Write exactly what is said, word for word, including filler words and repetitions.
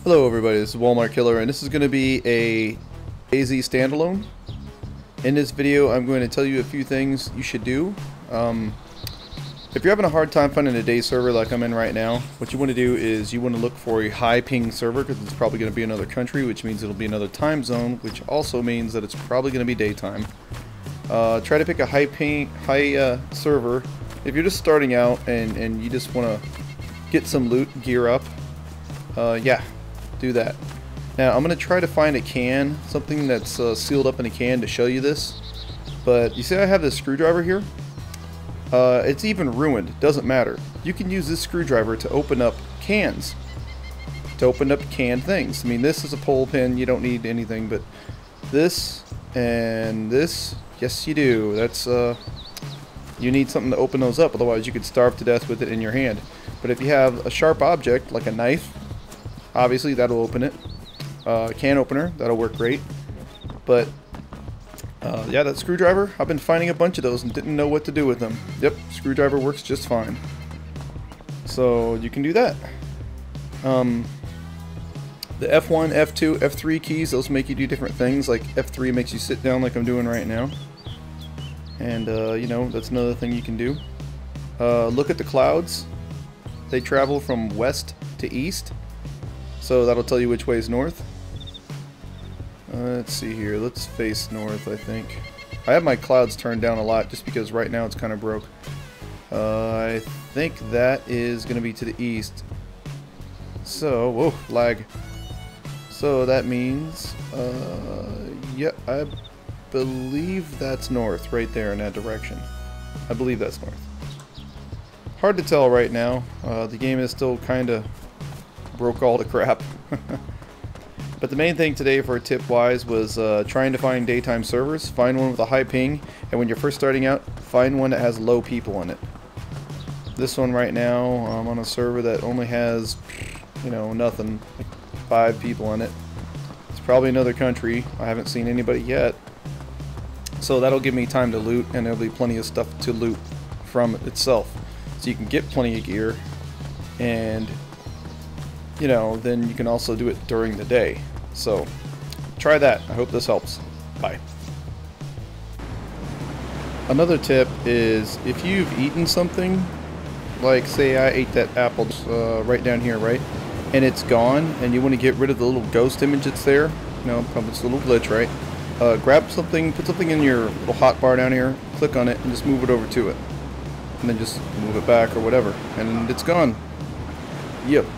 Hello everybody, this is Walmart Killer, and this is going to be a DayZ standalone. In this video I'm going to tell you a few things you should do. Um, if you're having a hard time finding a day server like I'm in right now, what you want to do is you want to look for a high ping server, because it's probably going to be another country, which means it'll be another time zone, which also means that it's probably going to be daytime. Uh, try to pick a high ping, high uh, server. If you're just starting out and, and you just want to get some loot, gear up, uh, yeah, do that. Now I'm going to try to find a can, something that's uh, sealed up in a can to show you this. But you see I have this screwdriver here? Uh, it's even ruined, doesn't matter. You can use this screwdriver to open up cans. To open up canned things. I mean, this is a pole pin, you don't need anything, but this and this, yes you do. That's, uh, you need something to open those up, otherwise you could starve to death with it in your hand. But if you have a sharp object, like a knife, obviously that'll open it. Uh, can opener, that'll work great. But uh, yeah, that screwdriver, I've been finding a bunch of those and didn't know what to do with them. Yep, screwdriver works just fine. So you can do that. Um, the F one, F two, F three keys, those make you do different things. Like F three makes you sit down like I'm doing right now. And uh, you know, that's another thing you can do. Uh, look at the clouds. They travel from west to east. So that'll tell you which way is north. Uh, let's see here. Let's face north, I think. I have my clouds turned down a lot just because right now it's kind of broke. Uh, I think that is going to be to the east. So, whoa, lag. So that means, uh, yeah, I believe that's north, right there in that direction. I believe that's north. Hard to tell right now. Uh, the game is still kind of broke all the crap. But the main thing today for tip wise was uh, trying to find daytime servers. Find one with a high ping, and when you're first starting out, find one that has low people on it. This one right now, I'm on a server that only has, you know, nothing, like five people on it. It's probably another country. I haven't seen anybody yet. So that'll give me time to loot, and there'll be plenty of stuff to loot from it itself. So you can get plenty of gear, and you know, then you can also do it during the day. So try that. I hope this helps. Bye. Another tip is if you've eaten something, like say I ate that apple uh, right down here, right? And it's gone, and you want to get rid of the little ghost image that's there. You know, it's a little glitch, right? Uh, grab something, put something in your little hot bar down here, click on it, and just move it over to it. And then just move it back or whatever. And it's gone. Yep.